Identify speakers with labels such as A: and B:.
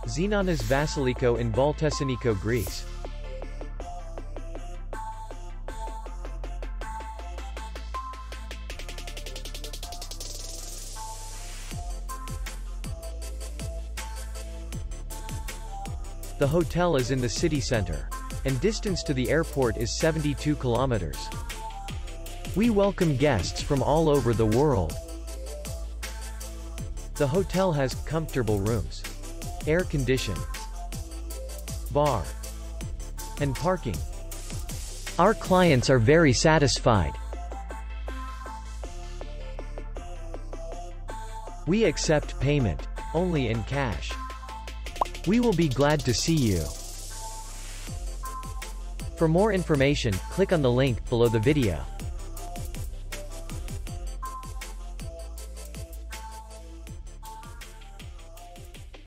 A: Xenonas Vasilikou in Valtessiniko, Greece. The hotel is in the city center, and distance to the airport is 72 kilometers. We welcome guests from all over the world. The hotel has comfortable rooms, air conditioning, bar, and parking. Our clients are very satisfied. We accept payment only in cash. We will be glad to see you. For more information, click on the link below the video.